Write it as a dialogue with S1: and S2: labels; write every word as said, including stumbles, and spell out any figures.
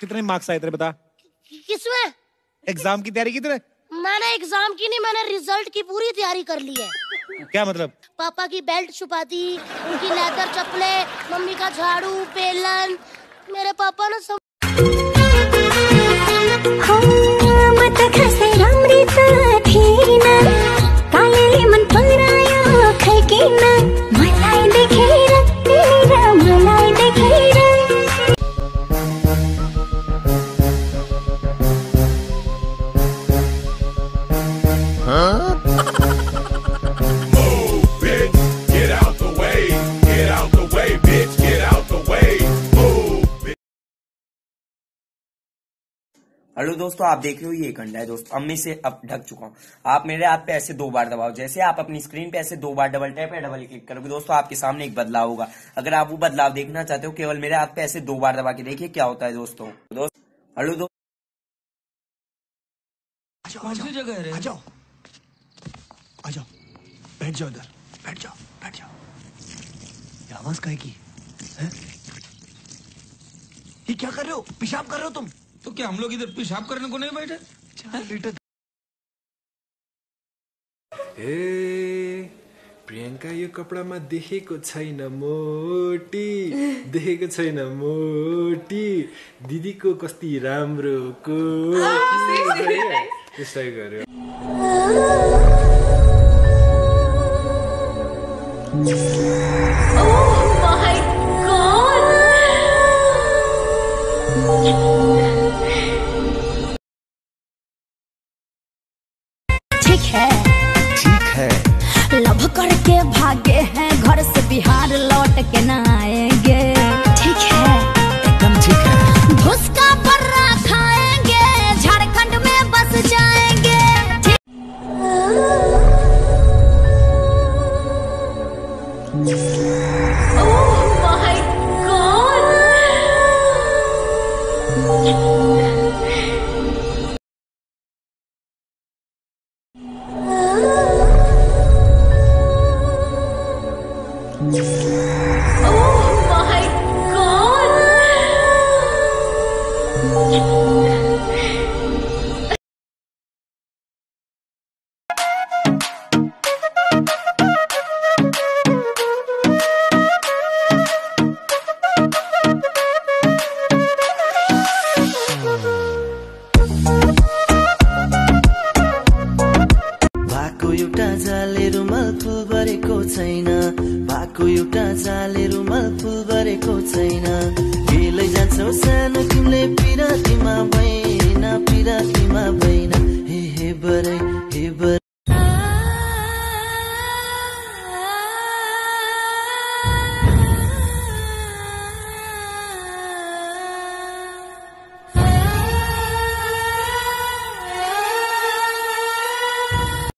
S1: कितने मार्क्स आए तेरे बता?
S2: किसमें?
S1: एग्जाम की तैयारी की तूने?
S2: मैंने एग्जाम की नहीं, मैंने रिजल्ट की पूरी तैयारी कर ली है।
S1: क्या मतलब?
S2: पापा की बेल्ट छुपा दी, उनकी लेदर चप्पलें, मम्मी का झाड़ू, बेलन, मेरे पापा ने सब।
S3: हेलो दोस्तों, आप देख रहे हो ये कंडा है दोस्तों। अब मैं इसे अब ढक चुका हूँ। आप मेरे हाथ पे ऐसे दो बार दबाओ, जैसे आप अपनी स्क्रीन पे ऐसे दो बार डबल टैप या डबल क्लिक करोगे दोस्तों, आपके सामने एक बदलाव होगा। अगर आप वो बदलाव देखना चाहते हो, केवल मेरे हाथ पे ऐसे दो बार दबा के देखिए क्या होता है दोस्तों। दोस्त हेलो दोस्त,
S4: कौन सी जगह है? आ जाओ, आ जाओ, बैठ जाओ इधर, बैठ जाओ, बैठ जाओ। ये आवाज काहे की है? ये क्या कर रहे हो? पेशाब कर रहे हो तुम?
S5: तो क्या हम लोग इधर पेशाब करने को नहीं बैठे?
S6: ए प्रियंका यो कपडामा देखेको छैन मोटी, देखेको छैन मोटी, दिदीको कति राम्रो कोटी त्यसै गर्यो।
S7: ठीक है,
S6: ठीक है,
S7: लव करके भागे हैं घर से, बिहार लौट के न आएंगे। ठीक है,
S6: एकदम ठीक है।
S7: घुस का पर्रा खाएंगे, झारखंड में बस जाएंगे। ओह माय गॉड,
S8: छैन बाको एउटा जाले रुमाल फुल गरेको छैन। बेलै जान्छौ सानो तिमीले पिरातीमा भएन, पिरातीमा भएन। हे हे बरै